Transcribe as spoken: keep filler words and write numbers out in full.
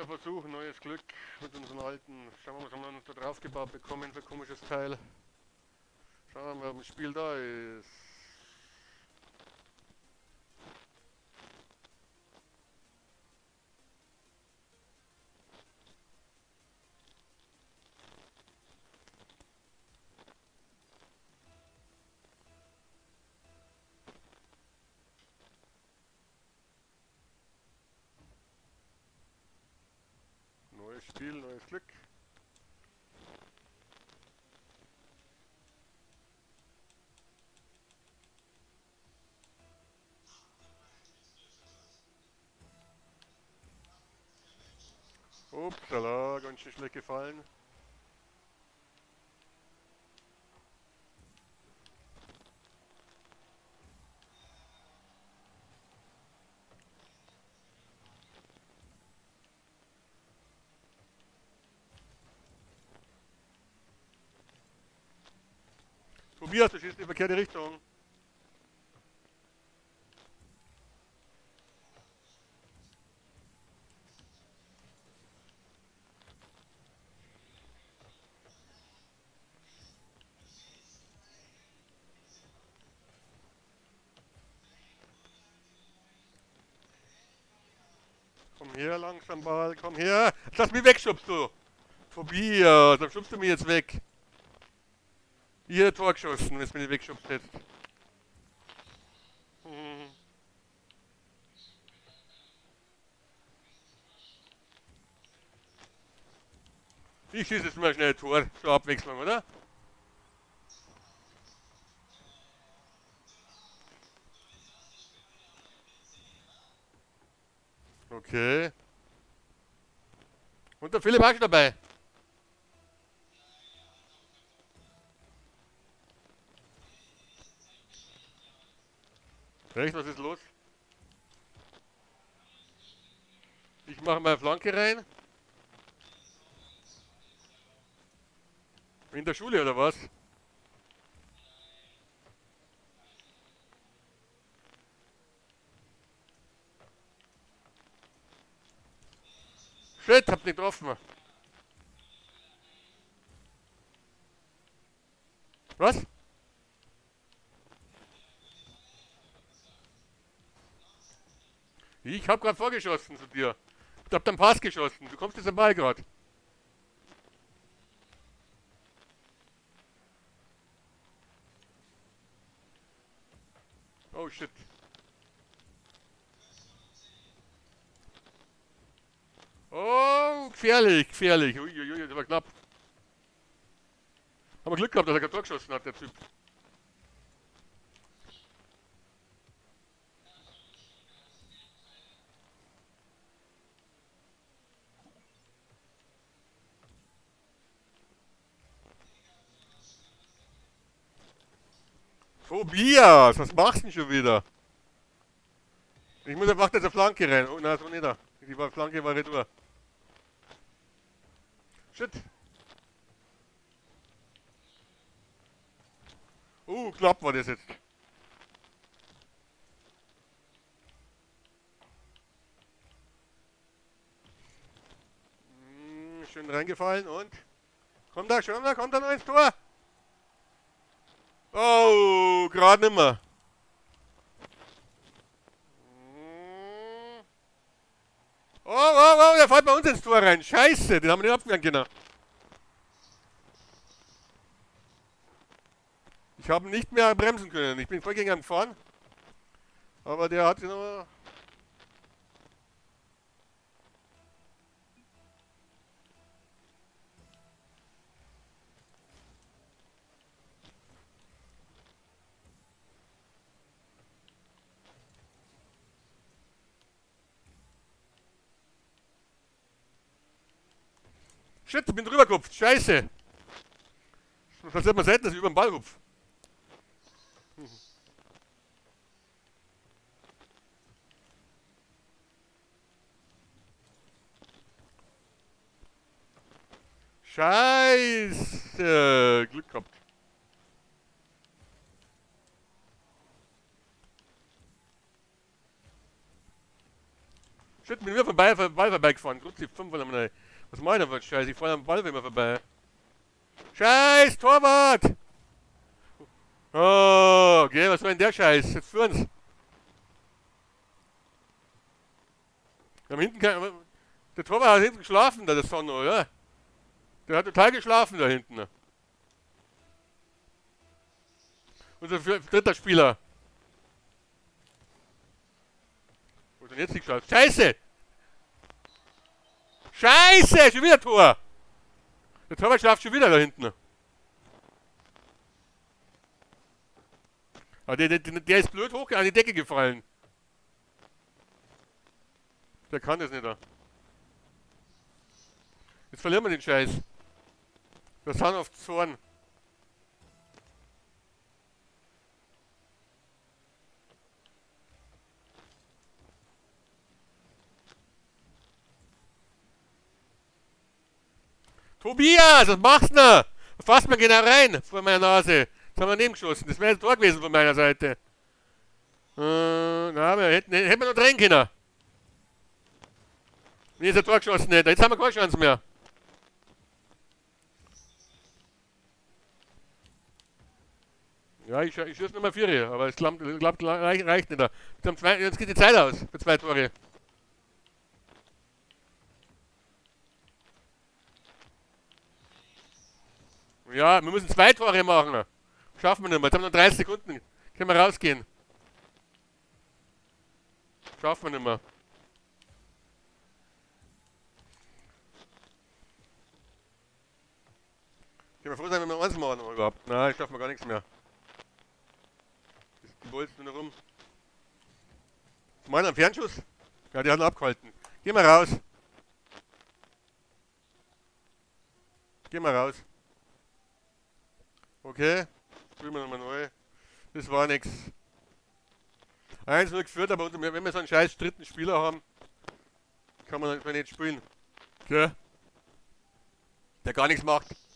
Versuch, neues Glück mit unseren alten. Schauen wir mal, was haben wir noch da drauf gebaut bekommen für ein komisches Teil. Schauen wir mal, ob das Spiel da ist. Neues Spiel, neues Glück. Upsala, ganz schön schlecht gefallen. Tobias, du schießt in die verkehrte Richtung. Komm her, langsam Ball, komm her. Lass mich wegschubst du. Tobias, dann schubst du mich jetzt weg. Ihr Tor geschossen, wenn es mir nicht wegschubst hättest. Hm. Ich schieße jetzt mal schnell ein Tor zur Abwechslung, oder? Okay. Und der Philipp auch schon dabei. Echt, was ist los? Ich mache mal eine Flanke rein. In der Schule oder was? Shit, hab nicht getroffen. Was? Ich hab gerade vorgeschossen zu dir. Ich hab dann Pass geschossen. Du kommst jetzt am Ball gerade. Oh shit. Oh, gefährlich, gefährlich. Uiuiui, das war knapp. Haben wir Glück gehabt, dass er kein Tor geschossen hat, der Typ. Tobias, was machst du denn schon wieder? Ich muss einfach jetzt eine Flanke rein. Oh, nein, so nicht da. Die war Flanke war retour. Shit. Uh, knapp war das jetzt. Hm, schön reingefallen und. Kommt da, schon da, kommt da noch ins Tor. Oh, gerade nimmer. Oh, oh, oh, der fällt bei uns ins Tor rein. Scheiße, den haben wir nicht abwehren können. Ich habe nicht mehr bremsen können. Ich bin voll gegen ihn gefahren. Aber der hat sich noch. Shit, ich bin drüber gehupft. Scheiße. Das passiert mir selten, dass ich über den Ball hupf. Scheiße. Glück gehabt. Shit, bin mir vorbei, vom Ball vorbeigefahren. Grüß die fünf oder mal. Was meint er, was Scheiße? Ich fahre am Ball immer vorbei. Scheiß, Torwart! Oh, okay, was war denn der Scheiß? Jetzt führen's. Wir haben hinten kein, der Torwart hat hinten geschlafen, da, das Sonne, oder? Der hat total geschlafen da hinten. Unser dritter Spieler. Wo ist denn jetzt nicht geschlafen? Scheiße! Scheiße! Schon wieder Tor! Der Torwart schlaft schon wieder da hinten. Aber der, der, der ist blöd hoch an die Decke gefallen. Der kann das nicht da. Jetzt verlieren wir den Scheiß. Wir sind auf Zorn. Tobias, was machst du denn? Fass mir genau rein vor meiner Nase. Jetzt haben wir nebengeschossen. Das wäre ein Tor gewesen von meiner Seite. Äh, na, wir hätten, hätten wir noch drehen können. Wenn ich jetzt ein Tor geschossen hätte. Jetzt haben wir keine Chance mehr. Ja, ich, ich schieße Nummer vier, aber es klappt, klappt, reicht, reicht nicht. Jetzt, zwei, jetzt geht die Zeit aus für zwei Tore. Ja, wir müssen zwei Tore machen. Schaffen wir nicht mehr. Jetzt haben wir noch dreißig Sekunden. Können wir rausgehen. Schaffen wir nicht mehr. Ich kann mir froh sein, wenn wir eins machen überhaupt. Nein, ich schaffen wir gar nichts mehr. Die bolzen nur rum. Ist meiner am Fernschuss? Ja, die haben ihn abgehalten. Geh mal raus. Geh mal raus. Okay, spielen wir nochmal neu. Das war nix. eins null geführt, aber wenn wir so einen scheiß dritten Spieler haben, kann man einfach nicht spielen. Okay? Der gar nichts macht.